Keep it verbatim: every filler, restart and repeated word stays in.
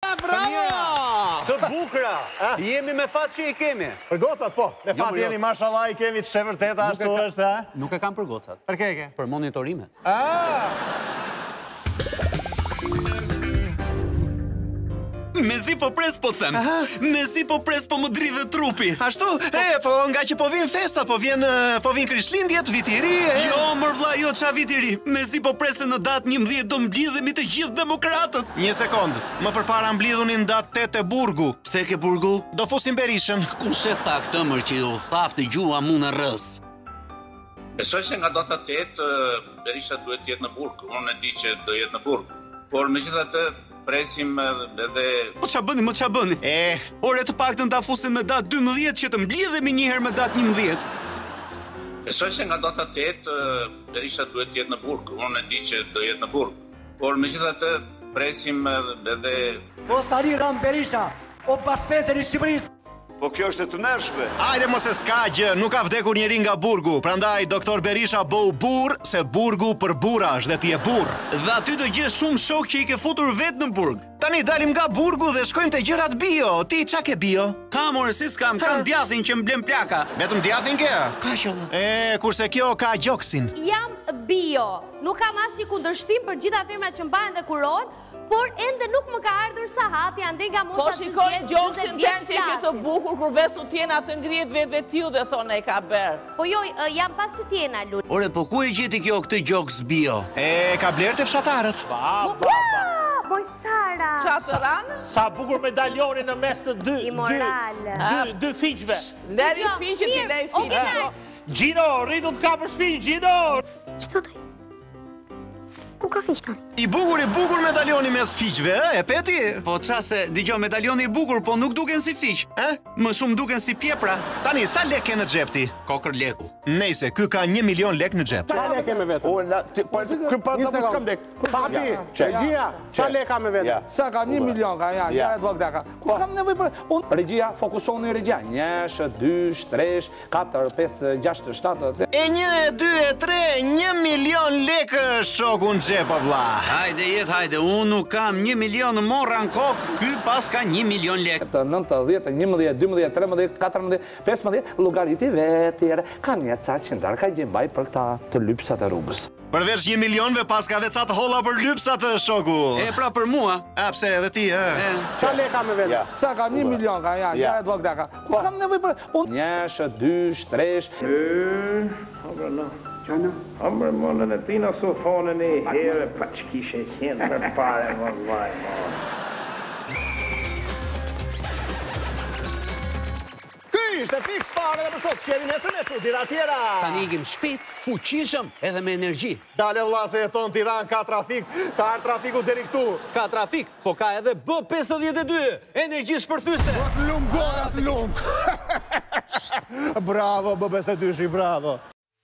Bravo! Të bukra, jemi me fat që i kemi. Për gocat, po. Me Jo, fat jo. jeni, mashallah, i kemi të shevërteta, ashtu është, ha? Nuk e kam për gocat, Për ke ke? për monitorimet. Ah! Mezi po pres po them. Mezi po pres po më dridhe trupi. Ashtu? E, po nga që po vin festa, po vjen eh, po vin Krishtlindjet, viti i ri. e. Jo, mër vlla, jo qa viti i ri. Mezi po prese në datë njëmbëdhjetë do mblidhemi të gjithë demokratët. Një sekond. Më përpara mblidhuni në datë tetë e burgu. Pse ke burgu? Do fusim Berishën. Kush e tha këtë mër që ju thaftë gjua mu në rës? Besoj se nga data tetë Berisha duhet të jetë në burg. Unë e di që do jetë në burg. Por megjithatë presim edhe Po qa bëni, më qa bëni? E, Ore të paktën ta fusin me datë dymbëdhjetë që të mblidhemi njëherë me datë njëmbëdhjetë. besoj se nga data tetë Berisha duhet të jetë në burg. Unë e di që do jetë në burg. Por megjithatë presim edhe Mos tani Ram Berisha, o paspesër i Shqipërisë. Po kjo është e të mërshme. ajde mos e s'ka gjë, nuk ka vdekur njeri nga burgu. Prandaj doktor Berisha bëu burr, se burgu për burrash dhe ti je burr. Dhe aty do gjesh shumë shok që i ke futur vetë në burg. Tani dalim nga burgu dhe shkojmë te gjërat bio. Ti qa ke bio? Kam orë si s'kam, kam djathin që mblem plaka. Vetëm djathin ke? Ka qëllë. E, kurse kjo ka gjoksin. Jam bio. Nuk kam asnjë kundërshtim për gjitha firmat që mbajnë dhe kuron, por ende nuk më ka ardhur sahati ande nga mosha Po të shikoj gjethë, gjoksin gjysmë ten që i ke të flasin. bukur kur vesu tjena të ngrihet vetë vetë tiu dhe thonë e ka berë. Po jo, ë, jam pasu tjena, Lul. Ore, po ku e gjeti kjo këtë gjoks bio? E, ka bler te fshatarët. Boj Sara. Qatë ranë? Sa bukur medalioni në mes të dy, Imoral. dy, dy fiqve. Leri Jo, fiqet i mirë, lej okay. fiqet. Gjino, rritu të kapër shpinë, Gjino! Ç'do të? Ku ka fiq tani? I bukur, i bukur medalioni mes fiqve, e, e peti? Po qa se, digjo, medalioni i bukur, po nuk duken si fiq. E? Më shumë duken si pjepra. Tani, sa lek ke në xhep ti? Kokër leku. Nejse, ky ka një milion lek në xhep. Sa lek e me vetëm? O, la, ti, po, Ky pa të s'kam lek. Papi, Regjia, sa lek ka me vetëm? Ja. Sa ka një milion ka, ja, ja e do këta ka. Ku kam nevoj për... Unë, Regjia, fokusoni Regjia. Njësh, dysh, tresh, katër, pesë, gjashtë, shtatë... E një, e dy, e tre, një milion lek shoku në xhep, o vlla. Hajde jet, hajde, unë nuk kam një milion morra në kokë, ky pas ka një milion lek. nëntëdhjetë, njëmbëdhjetë, dymbëdhjetë, tretëmbëdhjetë, katërmbëdhjetë, pesëmbëdhjetë, llogariti vetë, ka një ca qendar ka gjembaj për këta të lypsat e rrugës. Përveç një milionve pas ka dhe ca të holla për lypsat shoku. E pra për mua. A, pse edhe ti, e? E, Sa lek ka me vetëm? Ja. Sa ka një milion ka, ja, ja e do këta ka. Ku kam nevoj për... Unë, njësh, dysh, tresh... Amër monën e tina sofonën e herë, pa që kishe qenë për pare, më vaj, më. Ky ishte Fix Fare dhe për sot, që jemi nesër me që dira tjera. tani ikim shpejt, fuqishëm edhe me energji. Dale vlla se jeton Tiran, ka trafik, ka ardhur trafiku deri këtu. Ka trafik, po ka edhe B pesëdhjetë e dy, energji shpërthyse. Atë lumb, atë lumb. Bravo, B pesëdhjetë e dy, bravo.